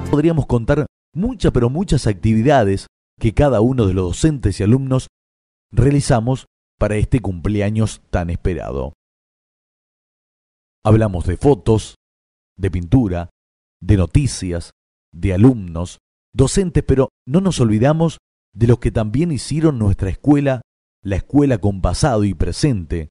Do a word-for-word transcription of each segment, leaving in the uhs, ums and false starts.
Podríamos contar muchas pero muchas actividades que cada uno de los docentes y alumnos realizamos para este cumpleaños tan esperado. Hablamos de fotos, de pintura, de noticias, de alumnos, docentes, pero no nos olvidamos de los que también hicieron nuestra escuela, la escuela con pasado y presente.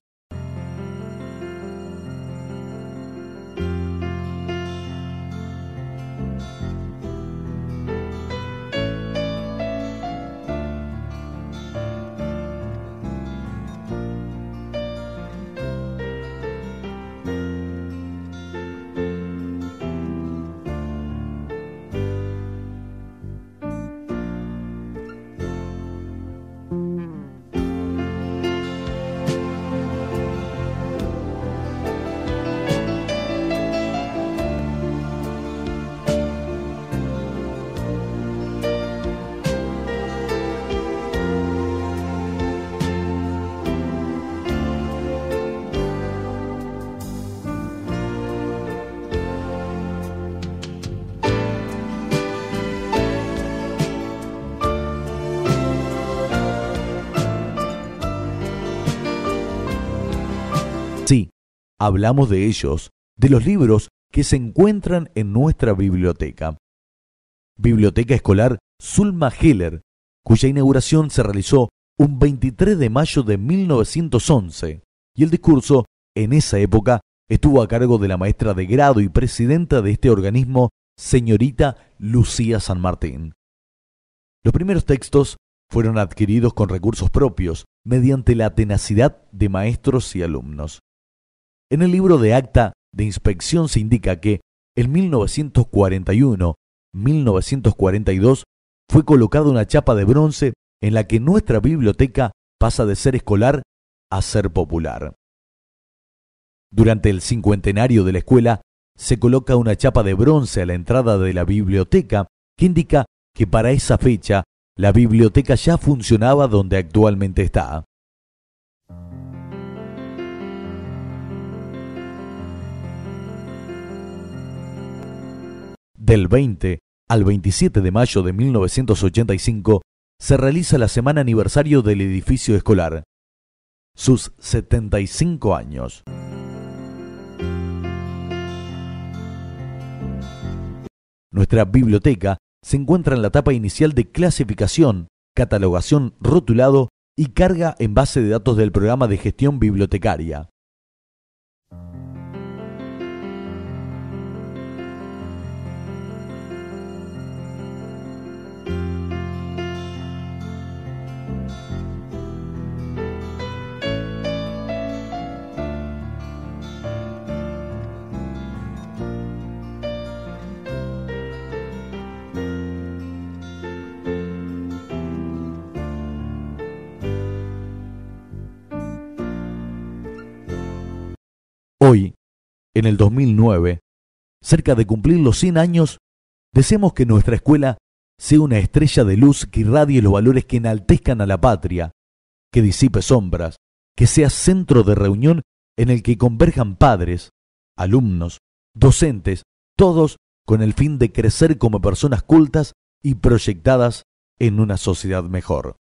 Sí, hablamos de ellos, de los libros que se encuentran en nuestra biblioteca. Biblioteca Escolar Zulma Heller, cuya inauguración se realizó un veintitrés de mayo de mil novecientos once, y el discurso, en esa época, estuvo a cargo de la maestra de grado y presidenta de este organismo, señorita Lucía San Martín. Los primeros textos fueron adquiridos con recursos propios, mediante la tenacidad de maestros y alumnos. En el libro de acta de inspección se indica que en mil novecientos cuarenta y uno a mil novecientos cuarenta y dos fue colocada una chapa de bronce en la que nuestra biblioteca pasa de ser escolar a ser popular. Durante el cincuentenario de la escuela se coloca una chapa de bronce a la entrada de la biblioteca que indica que para esa fecha la biblioteca ya funcionaba donde actualmente está. Del veinte al veintisiete de mayo de mil novecientos ochenta y cinco se realiza la semana aniversario del edificio escolar, sus setenta y cinco años. Nuestra biblioteca se encuentra en la etapa inicial de clasificación, catalogación, rotulado y carga en base de datos del programa de gestión bibliotecaria. Hoy, en el dos mil nueve, cerca de cumplir los cien años, deseamos que nuestra escuela sea una estrella de luz que irradie los valores que enaltezcan a la patria, que disipe sombras, que sea centro de reunión en el que converjan padres, alumnos, docentes, todos con el fin de crecer como personas cultas y proyectadas en una sociedad mejor.